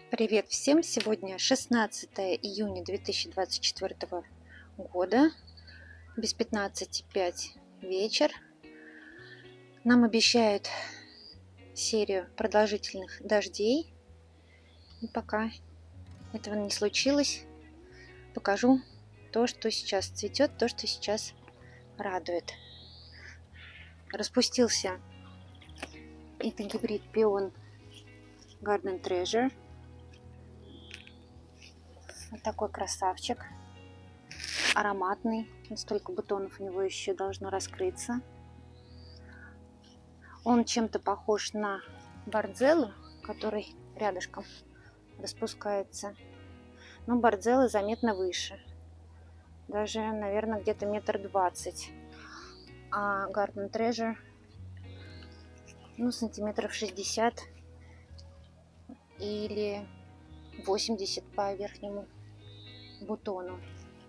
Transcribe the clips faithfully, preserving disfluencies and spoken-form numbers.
Привет всем! Сегодня шестнадцатое июня две тысячи двадцать четвёртого года, без пятнадцати пять вечер. Нам обещают серию продолжительных дождей. И пока этого не случилось, покажу то, что сейчас цветет, то, что сейчас радует. Распустился это гибрид пион Garden Treasure. Вот такой красавчик, ароматный, столько бутонов у него еще должно раскрыться. Он чем-то похож на бордзеллу, который рядышком распускается, но бордзелла заметно выше, даже, наверное, где-то метр двадцать, а Garden Treasure, ну, сантиметров шестьдесят или восемьдесят по верхнему бутону.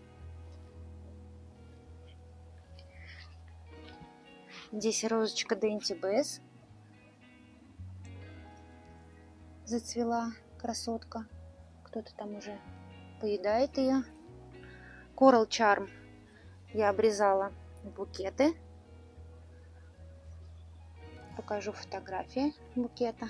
Здесь розочка Dainty Bess зацвела, красотка. Кто-то там уже поедает ее. Coral Charm я обрезала в букеты. Покажу фотографии букета.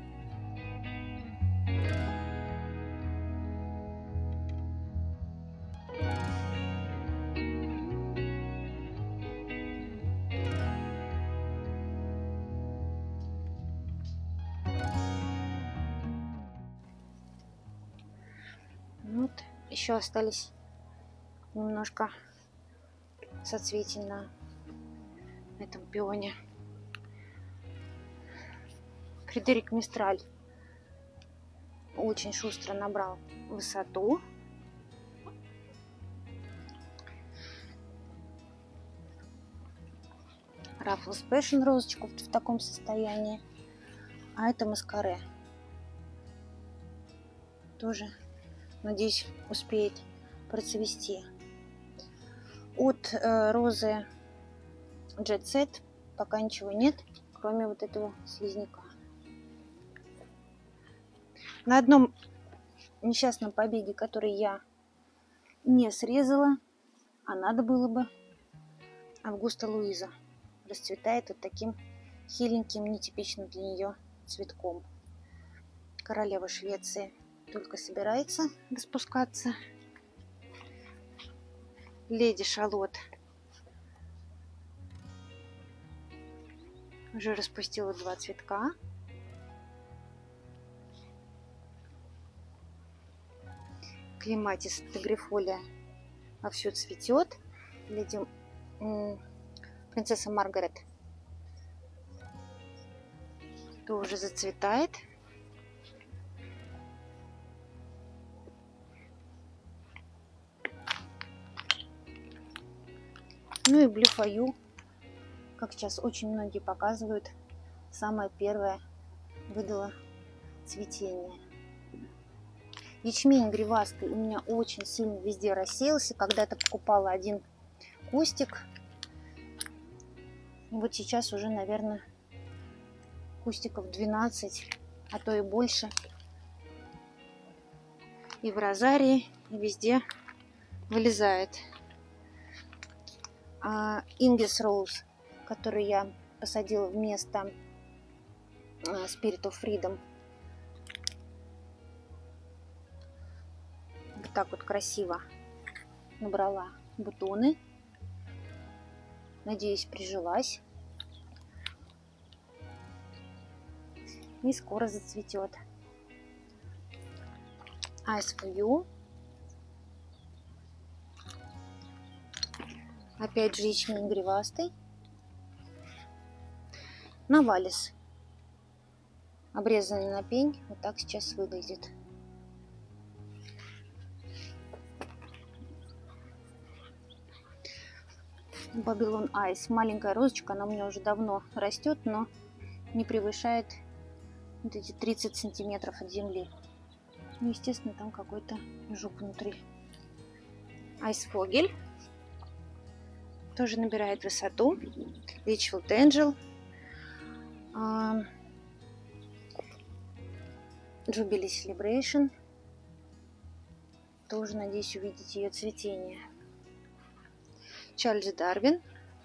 Вот, еще остались немножко соцветий на этом пионе. Фредерик Мистраль очень шустро набрал высоту. Ruffles Passion розочку в таком состоянии. А это Маскаре. Тоже, надеюсь, успеет процвести. От э, розы Jet Set пока ничего нет, кроме вот этого слизняка. На одном несчастном побеге, который я не срезала, а надо было бы, Августа Луиза расцветает вот таким хиленьким, нетипичным для нее цветком. Королева Швеции только собирается распускаться. Леди Шалот уже распустила два цветка. Клематис тагрифолия вовсю цветет. Леди принцесса Маргарет тоже зацветает. Ну и Blue For You, как сейчас очень многие показывают, самое первое выдало цветение. Ячмень гривастый у меня очень сильно везде рассеялся. Когда-то покупала один кустик. И вот сейчас уже, наверное, кустиков двенадцать, а то и больше. И в розарии, и везде вылезает. А English Rose, который я посадила вместо Spirit of Freedom, вот так вот красиво набрала бутоны. Надеюсь, прижилась. И скоро зацветет. Eyes For You. Опять же ячмень гривастый. Навалис, обрезанный на пень, вот так сейчас выглядит. Babylon Ice, маленькая розочка, она у меня уже давно растет, но не превышает вот эти тридцать сантиметров от земли. Ну, естественно, там какой-то жук внутри. Айсфогель тоже набирает высоту. Litchfield Angel. Jubilee Celebration. Тоже надеюсь увидеть ее цветение. Чарльз Дарвин.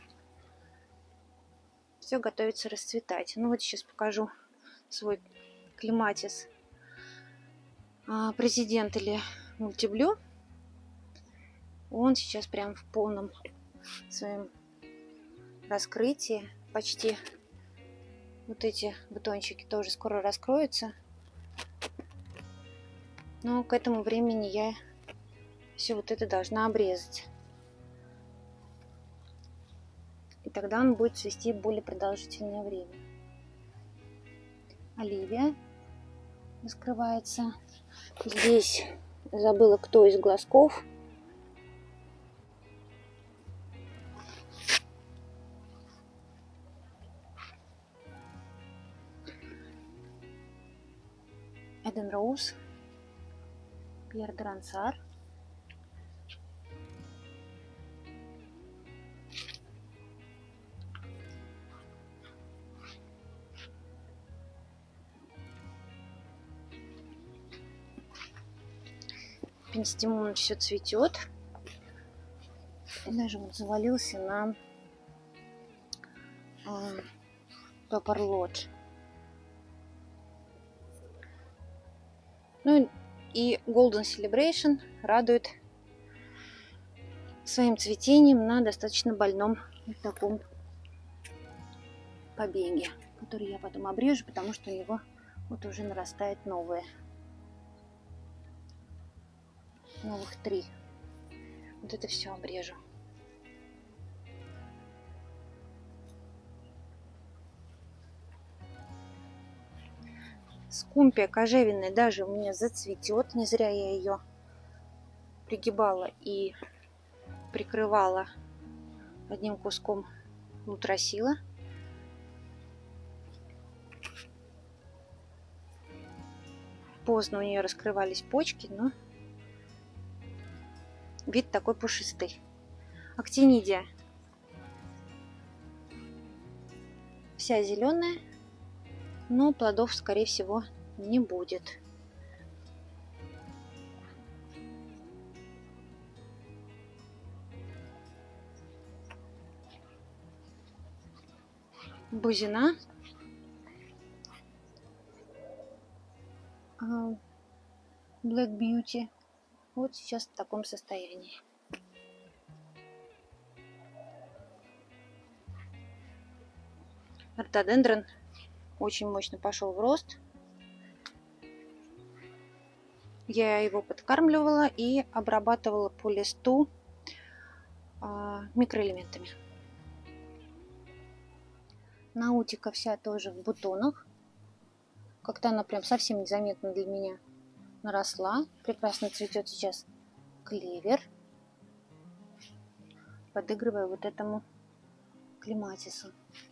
Все готовится расцветать. Ну вот сейчас покажу свой клематис президент или мультиблю. Он сейчас прям в полном своем раскрытии. Почти вот эти бутончики тоже скоро раскроются. Но к этому времени я все вот это должна обрезать. И тогда он будет цвести более продолжительное время. Оливия раскрывается. Здесь забыла, кто из глазков. Эден Роуз, Пьер де Рансар. Пенстимон все цветет. Даже вот завалился на Пеппер Лодж. Ну и Golden Celebration радует своим цветением на достаточно больном вот таком побеге, который я потом обрежу, потому что у него вот уже нарастает новое. Новых три. Вот это все обрежу. Скумпия кожевенная даже у меня зацветет. Не зря я ее пригибала и прикрывала одним куском нутросила. Поздно у нее раскрывались почки, но вид такой пушистый. Актинидия вся зеленая, но плодов, скорее всего, не будет. Бузина. Black Beauty. Вот сейчас в таком состоянии. Ротодендрон очень мощно пошел в рост. Я его подкармливала и обрабатывала по листу а, микроэлементами. Наутика вся тоже в бутонах. Как-то она прям совсем незаметно для меня наросла. Прекрасно цветет сейчас клевер. Подыгрывая вот этому клематису.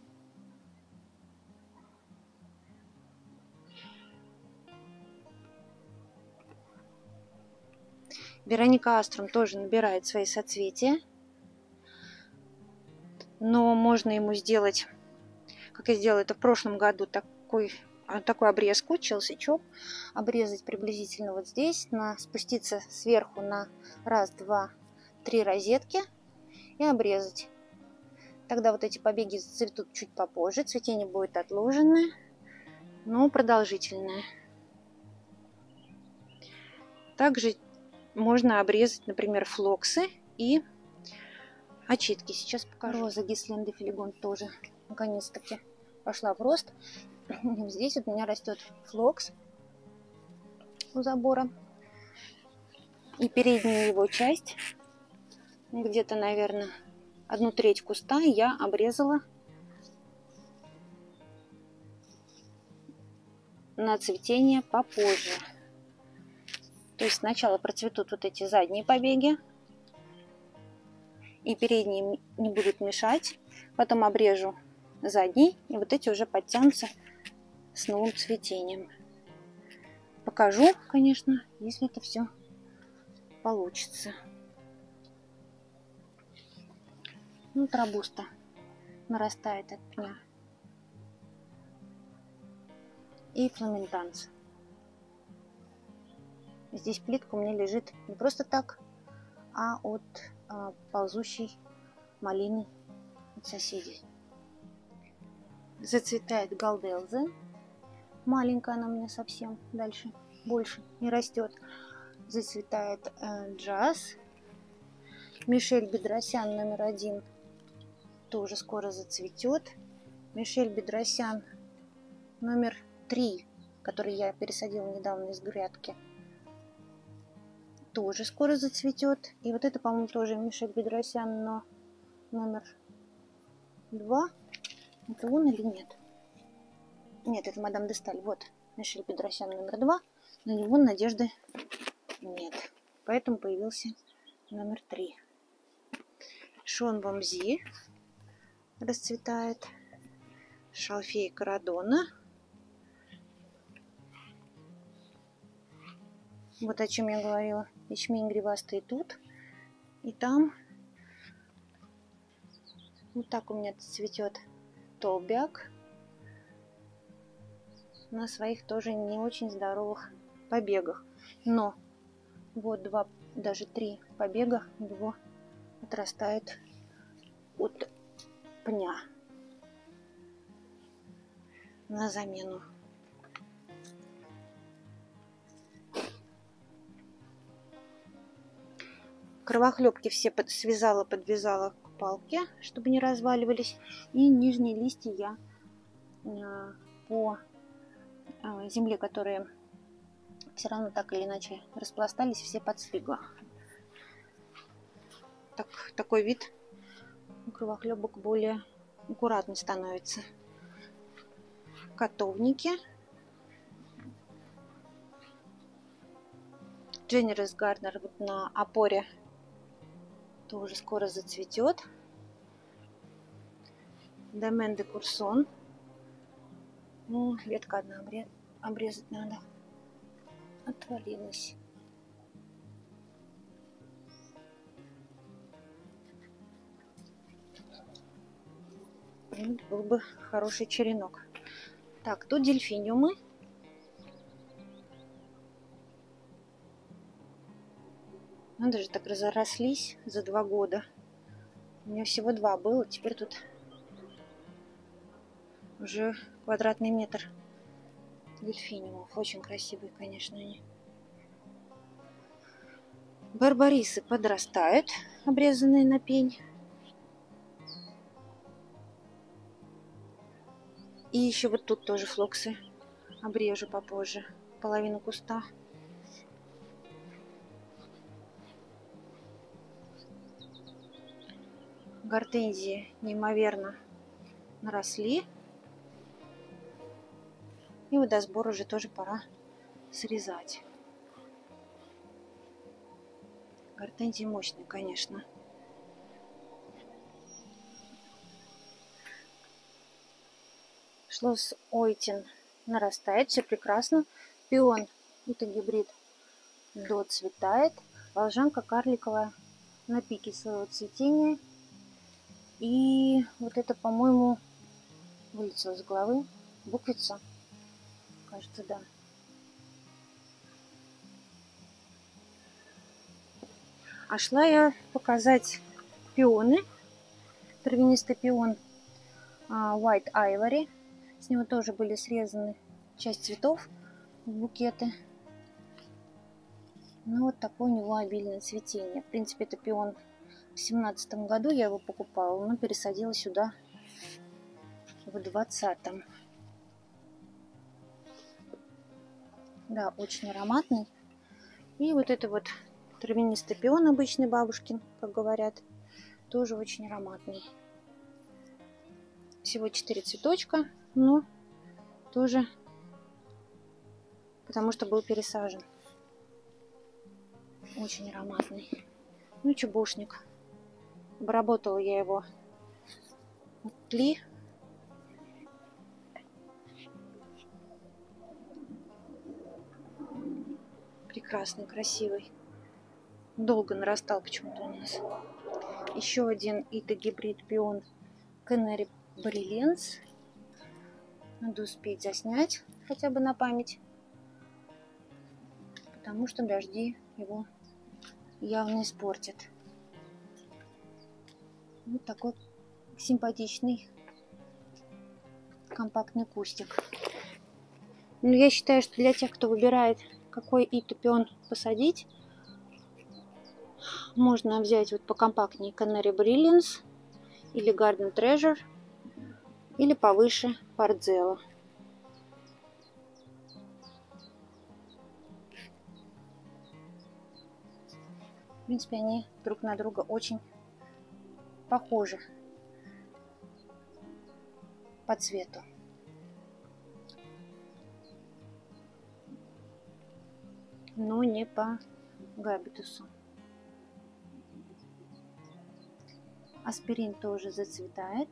Вероника Аструм тоже набирает свои соцветия. Но можно ему сделать, как я сделала это в прошлом году, такой, такую обрезку, челсичок. Обрезать приблизительно вот здесь, на, спуститься сверху на раз, два, три розетки и обрезать. Тогда вот эти побеги зацветут чуть попозже. Цветение будет отложенное, но продолжительное. Также можно обрезать, например, флоксы и очитки. Сейчас покажу. Роза Гислен де Филигон тоже наконец-таки пошла в рост. Здесь вот у меня растет флокс у забора. И передняя его часть, где-то, наверное, одну треть куста я обрезала на цветение попозже. То есть сначала процветут вот эти задние побеги, и передние не будут мешать. Потом обрежу задний, и вот эти уже подтянутся с новым цветением. Покажу, конечно, если это все получится. Ну, робуста нарастает от пня. И фламентанс. здесь плитка у меня лежит не просто так, а от а, ползущей малины от соседей. Зацветает галделза. Маленькая она у меня совсем, дальше больше не растет. Зацветает э, джаз. Мишель Бедросян номер один тоже скоро зацветет. Мишель Бедросян номер три, который я пересадила недавно из грядки, тоже скоро зацветет. И вот это, по-моему, тоже Мишель Бедросян, но номер два. Это он или нет? Нет, это мадам де Сталь. Вот Мишель Бедросян номер два. На него надежды нет. Поэтому появился номер три. Шонбомзи расцветает. Шалфей Карадона. Вот о чем я говорила. Ячмень гривастый тут и там. Вот так у меня цветет толбяк. На своих тоже не очень здоровых побегах. Но вот два, даже три побега у него отрастает от пня на замену. Кровохлебки все под, связала, подвязала к палке, чтобы не разваливались. И нижние листья я э, по э, земле, которые все равно так или иначе распластались, все подстригла. Так, такой вид у кровохлебок более аккуратный становится. Котовники. Дженерес Гарднер вот на опоре тоже скоро зацветет. Домен де Курсон. Ну, ветка одна обрез... обрезать надо. Отвалилась. Вот был бы хороший черенок. Так, тут дельфиниумы. Надо же, так разрослись за два года. У меня всего два было, теперь тут уже квадратный метр дельфиниумов. Очень красивые, конечно, они. Барбарисы подрастают, обрезанные на пень. И еще вот тут тоже флоксы обрежу попозже. Половину куста. Гортензии неимоверно наросли. И водосбор уже тоже пора срезать. Гортензии мощные, конечно. Шлосс Ойтен нарастает, все прекрасно. Пион, это гибрид, доцветает. Волжанка карликовая на пике своего цветения. И вот это, по-моему, вылетело из головы. Буквица. Кажется, да. А шла я показать пионы. Травянистый пион White Ivory. С него тоже были срезаны часть цветов в букеты. Ну, вот такое у него обильное цветение. В принципе, это пион в две тысячи семнадцатом году я его покупала, но пересадила сюда в двадцатом. Да, очень ароматный. И вот это вот травянистый пион обычный бабушкин, как говорят, тоже очень ароматный. Всего четыре цветочка, но тоже потому что был пересажен. Очень ароматный. Ну и чубушник. Обработала я его тли. Прекрасный, красивый. Долго нарастал почему-то у нас. Еще один это гибрид пион Canary Brilliance. Надо успеть заснять хотя бы на память, потому что дожди его явно испортят. Вот такой симпатичный компактный кустик. Но я считаю, что для тех, кто выбирает, какой итопион посадить, можно взять вот покомпактнее Canary Brilliance или Garden Treasure, или повыше Pardzella. В принципе, они друг на друга очень похожи по цвету. Но не по габитусу. Аспирин тоже зацветает.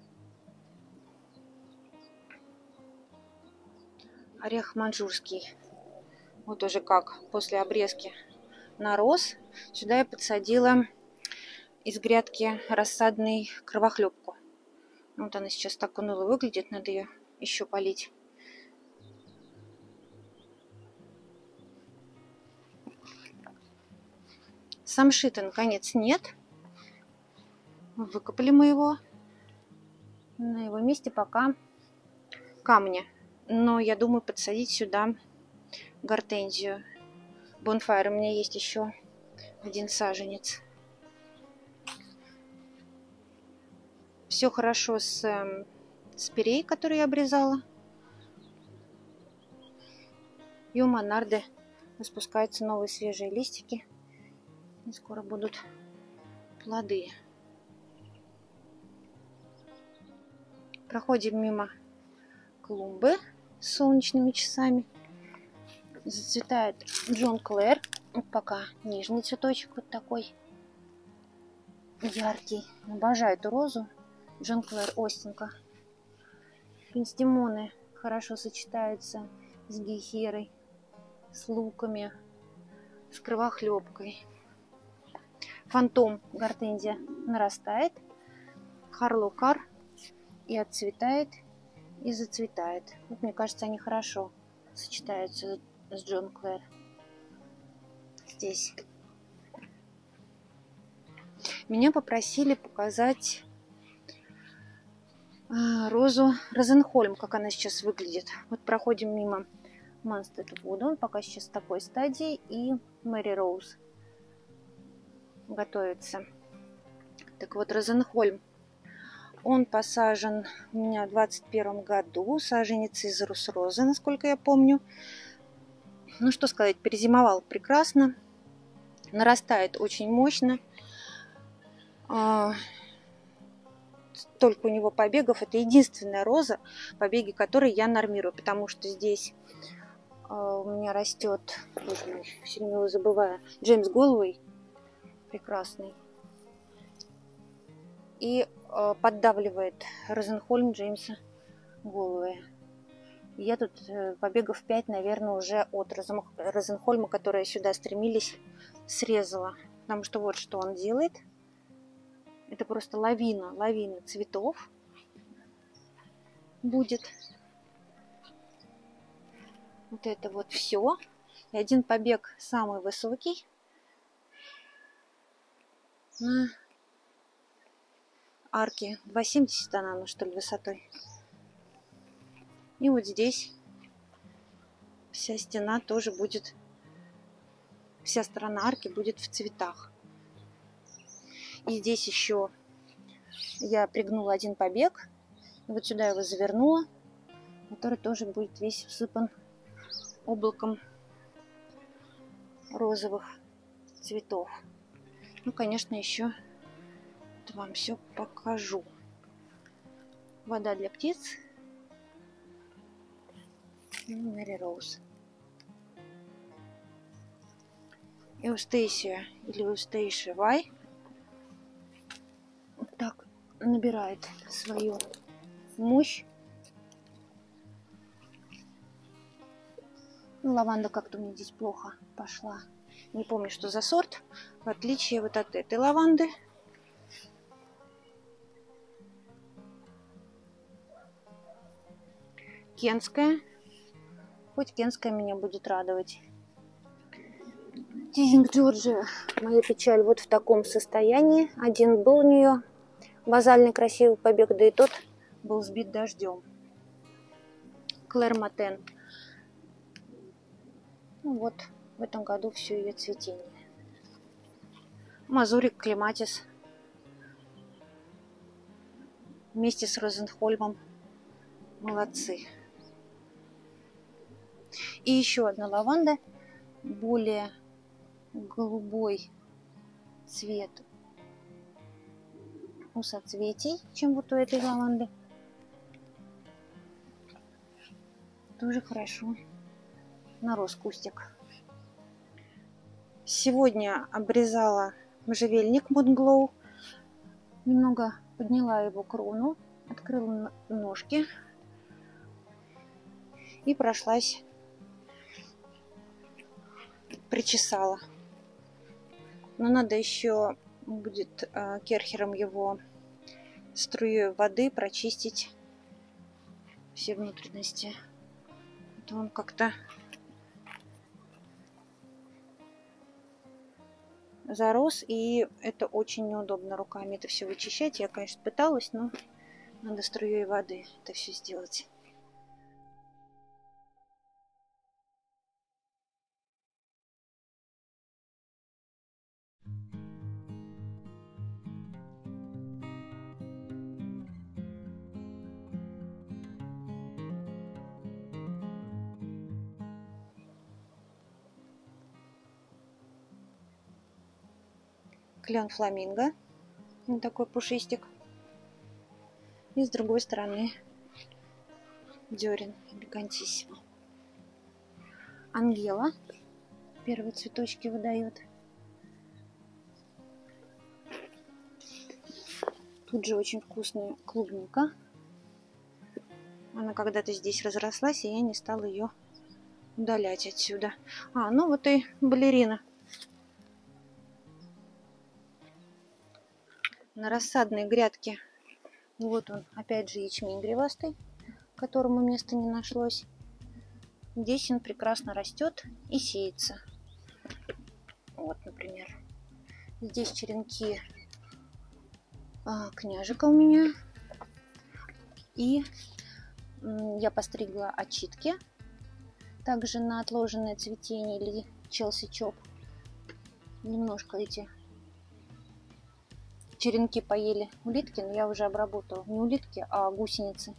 Орех маньчжурский. Вот уже как после обрезки нарос. Сюда я подсадила из грядки рассадной кровохлебку. Вот она сейчас так уныло выглядит, надо ее еще полить. Самшита, наконец, нет. Выкопали мы его. На его месте пока камни. Но я думаю подсадить сюда гортензию. Bonfire. У меня есть еще один саженец. Все хорошо с э, спирей, который я обрезала. И у монарды распускаются новые свежие листики. И скоро будут плоды. Проходим мимо клумбы с солнечными часами. Зацветает Джон Клэр. Вот пока нижний цветочек вот такой яркий. Обожаю эту розу. Джон Клэр Остинка. Пенстемоны хорошо сочетаются с гехерой, с луками, с кровохлебкой. Фантом гортензия нарастает. Харлокар и отцветает, и зацветает. Вот, мне кажется, они хорошо сочетаются с Джон Клэр. Здесь. Меня попросили показать э, розу Розенхольм, как она сейчас выглядит. Вот проходим мимо Манстед Вуда, он пока сейчас в такой стадии, и Мэри Роуз готовится. Так вот, Розенхольм, он посажен у меня в двадцать первом году, саженец из Рус-розы, насколько я помню. Ну, что сказать, перезимовал прекрасно, нарастает очень мощно. Только у него побегов, это единственная роза, побеги которой я нормирую, потому что здесь у меня растет, боже мой, все время его забываю, Джеймс Голуэй, прекрасный, и поддавливает Розенхольм Джеймса Голуэя. Я тут побегов пять, наверное, уже от Розенхольма, которые сюда стремились, срезала. Потому что вот что он делает. Это просто лавина, лавина цветов будет. Вот это вот все. И один побег самый высокий. На арке два семьдесят она, ну что ли, высотой. И вот здесь вся стена тоже будет, вся сторона арки будет в цветах. И здесь еще я пригнула один побег. И вот сюда его завернула, который тоже будет весь усыпан облаком розовых цветов. Ну, конечно, еще вам все покажу. Вода для птиц. Мэри Роуз. Эустейсия или Эустейшия Вай вот так набирает свою мощь. Ну, лаванда как-то у меня здесь плохо пошла. Не помню, что за сорт. В отличие вот от этой лаванды. Кенская. Хоть кенская меня будет радовать. Тизинг Джорджия, моя печаль, вот в таком состоянии. Один был у нее базальный красивый побег, да и тот был сбит дождем. Клэр Матен. Ну вот, в этом году все ее цветение. Мазурик Клематис вместе с Розенхольмом. Молодцы. И еще одна лаванда, более голубой цвет у соцветий, чем вот у этой лаванды. Тоже хорошо нарос кустик. Сегодня обрезала можжевельник Moongllow. Немного подняла его крону, открыла ножки и прошлась, причесала. Но надо еще будет э, керхером его струей воды прочистить все внутренности. Это он как-то зарос, и это очень неудобно руками это все вычищать. Я, конечно, пыталась, но надо струей воды это все сделать. Клен фламинго, вот такой пушистик. И с другой стороны дерен элегантиссимо. Ангела первые цветочки выдает. Тут же очень вкусная клубника. Она когда-то здесь разрослась, и я не стала ее удалять отсюда. А, ну вот и балерина. На рассадной грядке. Вот он, опять же, ячмень гривастый, которому места не нашлось. Здесь он прекрасно растет и сеется. Вот, например. Здесь черенки а, княжика у меня. И м, я постригла очитки. Также на отложенное цветение или Челси Чоп. Немножко эти черенки поели улитки, но я уже обработала. Не улитки, а гусеницы.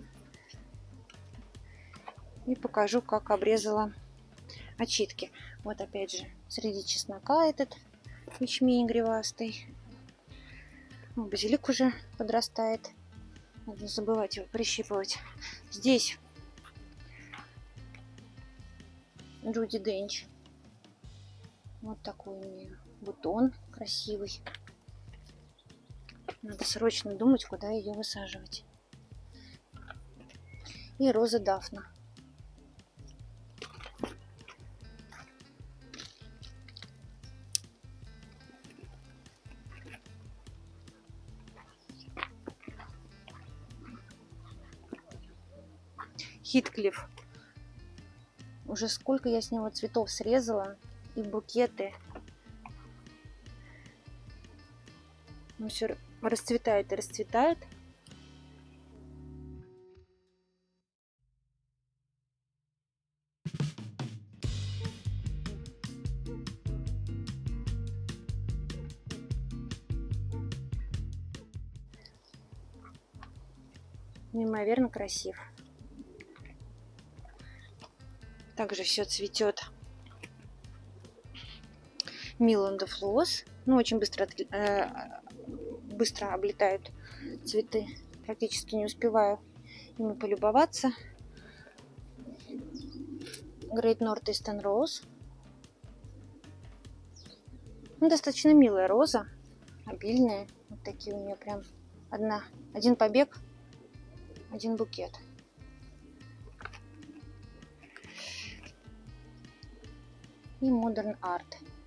И покажу, как обрезала очитки. Вот опять же, среди чеснока этот ячмень гривастый. Базилик уже подрастает. Надо не забывать его прищипывать. Здесь Джуди Денч. Вот такой у нее бутон красивый. Надо срочно думать, куда ее высаживать. И роза Дафна. Хитклифф. Уже сколько я с него цветов срезала. И букеты. Он все расцветает и расцветает. Неимоверно красив. Также все цветет Миланда Флос. Ну, очень быстро, э, быстро облетают цветы. Практически не успеваю ими полюбоваться. Great Northeastern Rose. Ну, достаточно милая роза. Обильная. Вот такие у нее прям одна, один побег, один букет. И Modern Art.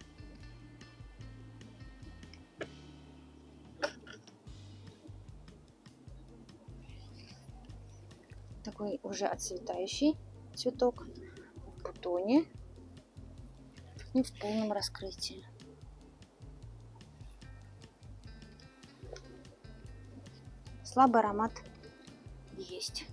Такой уже отцветающий цветок в бутоне. И в полном раскрытии. Слабый аромат есть.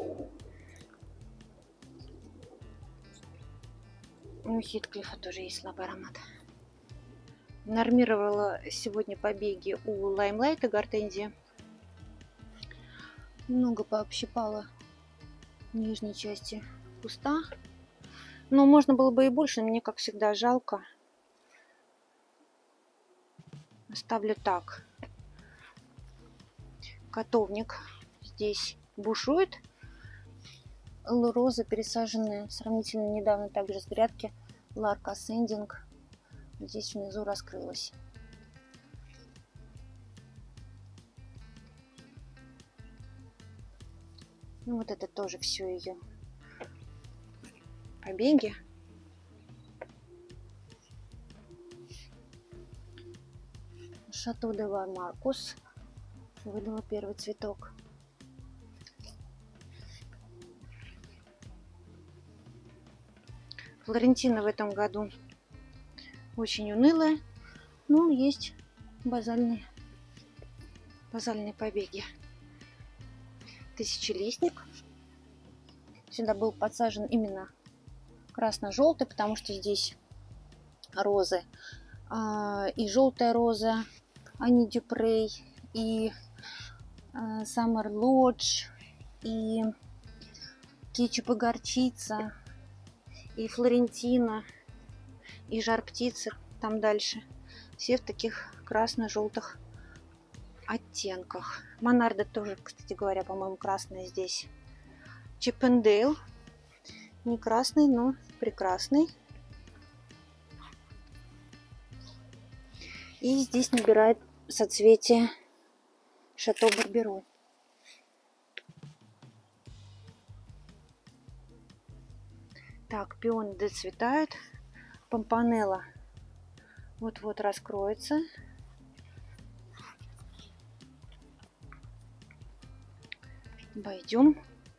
У Хитклифа тоже есть слабый аромат. Нормировала сегодня побеги у Лаймлайта гортензии. Много пообщипала в нижней части куста. Но можно было бы и больше, мне, как всегда, жалко. Оставлю так. Котовник здесь бушует. Розы, пересаженные сравнительно недавно также с грядки Lark Ascending, здесь внизу раскрылась. Ну, вот это тоже все ее побеги. Шато де Вар Маркус выдала первый цветок. Флорентина в этом году очень унылая, но есть базальные, базальные побеги. Тысячелистник. Сюда был подсажен именно красно-желтый, потому что здесь розы. А, и желтая роза, Ани Дюпрей, и а, Summer Lodge, и кетчуп и горчица, и Флорентина, и Жар птицы там дальше. Все в таких красно-желтых оттенках. Монарда тоже, кстати говоря, по-моему, красная здесь. Чиппендейл. Не красный, но прекрасный. И здесь набирает соцветие Шато Барберу. Так, пионы доцветают. Помпанелла вот-вот раскроется. Обойдем.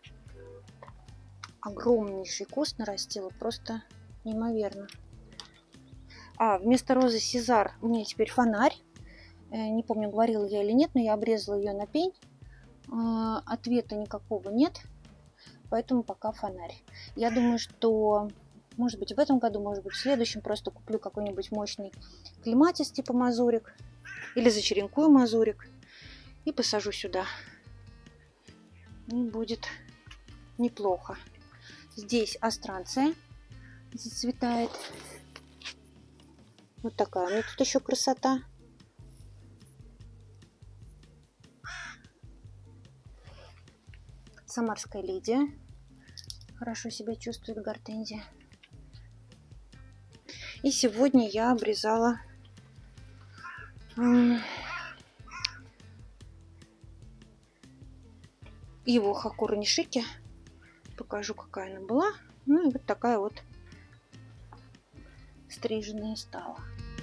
Огромнейший куст нарастила, просто неимоверно. А, вместо розы Сезар у меня теперь фонарь. Не помню, говорила я или нет, но я обрезала ее на пень. Ответа никакого нет, поэтому пока фонарь. Я думаю, что, может быть, в этом году, может быть, в следующем просто куплю какой-нибудь мощный клематис типа мазурик или зачеренкую мазурик и посажу сюда. И будет неплохо. Здесь астранция зацветает. Вот такая у меня тут еще красота. Самарская лидия. Хорошо себя чувствует гортензия. И сегодня я обрезала его Хакура Нишики. Покажу, какая она была. Ну и вот такая вот стриженная стала.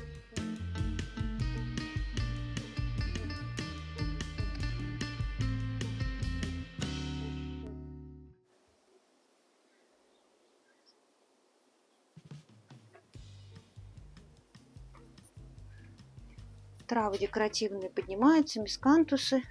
Травы декоративные поднимаются, мискантусы.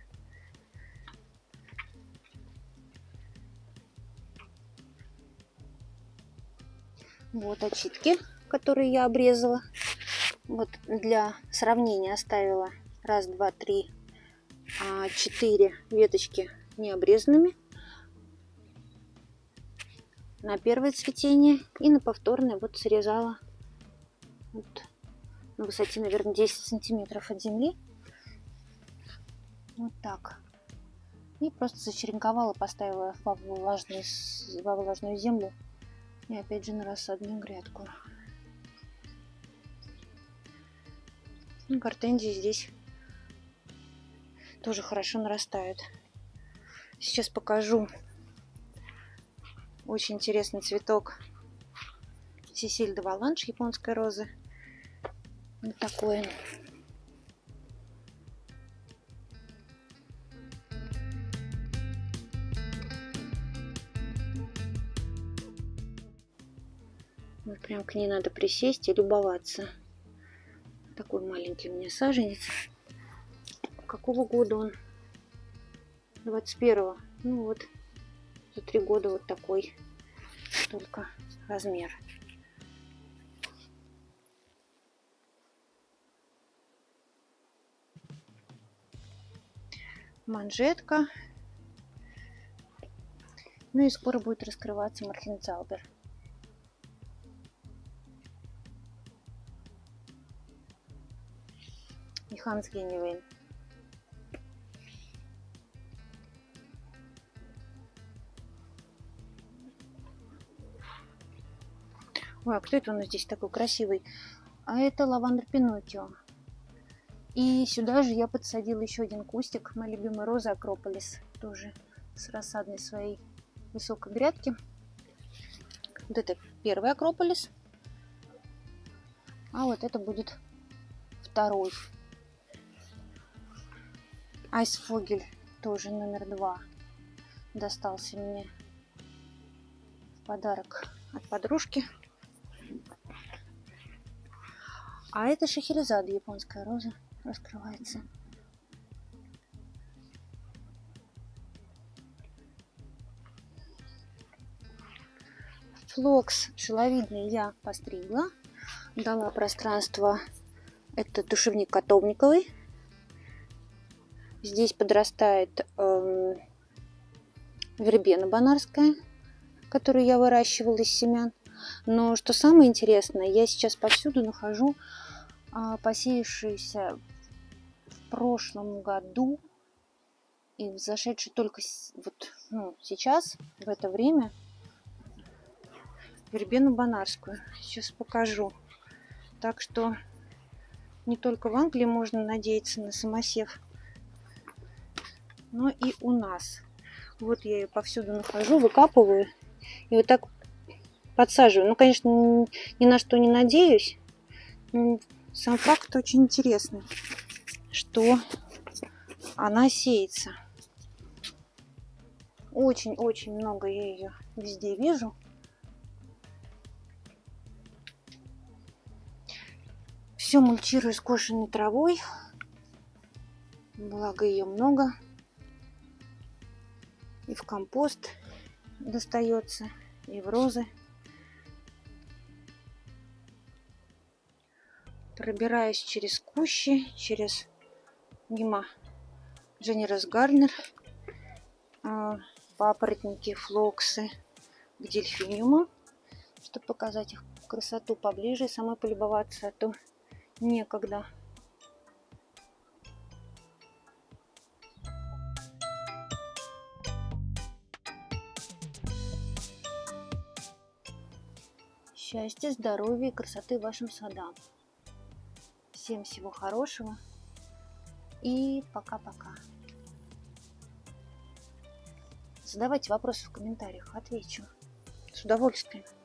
Вот очитки, которые я обрезала. Вот для сравнения оставила раз, два, три, четыре веточки необрезанными на первое цветение, и на повторное вот срезала вот на высоте, наверное, десять сантиметров от земли. Вот так. И просто зачеренковала, поставила во влажную, во влажную землю. И опять же на рассадную грядку. Гортензии здесь тоже хорошо нарастают. Сейчас покажу очень интересный цветок Сесиль де Валанж японской розы. Вот такой он. Вот прям к ней надо присесть и любоваться. Такой маленький у меня саженец. Какого года он? двадцать первого. Ну вот, за три года вот такой только размер. Манжетка. Ну и скоро будет раскрываться Мартин-Заубер. И Ханс Геневейн. Ой, а кто это у нас здесь такой красивый? А это лавандер Пиноккио. И сюда же я подсадила еще один кустик. Моя любимая роза Акрополис. Тоже с рассадной своей высокой грядки. Вот это первый Акрополис. А вот это будет второй. Айсфогель тоже номер два. Достался мне в подарок от подружки. А это Шахерезада, японская роза, раскрывается. Флокс шеловидный я постригла. Дала пространство. Это душевник котовниковый. Здесь подрастает э, вербена бонарская, которую я выращивала из семян. Но что самое интересное, я сейчас повсюду нахожу а, посеявшиеся в прошлом году и взошедшие только вот, ну, сейчас, в это время, вербену бонарскую. Сейчас покажу. Так что не только в Англии можно надеяться на самосев, но и у нас. Вот я ее повсюду нахожу, выкапываю и вот так подсаживаю. Ну, конечно, ни на что не надеюсь. Но сам факт очень интересный, что она сеется. Очень-очень много я ее везде вижу. Все мульчирую скошенной травой. Благо ее много. И в компост достается, и в розы. Пробираюсь через кущи, через мимо Generous Gardener, папоротники, флоксы к дельфиниуму, чтобы показать их красоту поближе и самой полюбоваться, а то некогда. Счастья, здоровья и красоты вашим садам. Всем всего хорошего и пока-пока. Задавайте вопросы в комментариях, отвечу с удовольствием.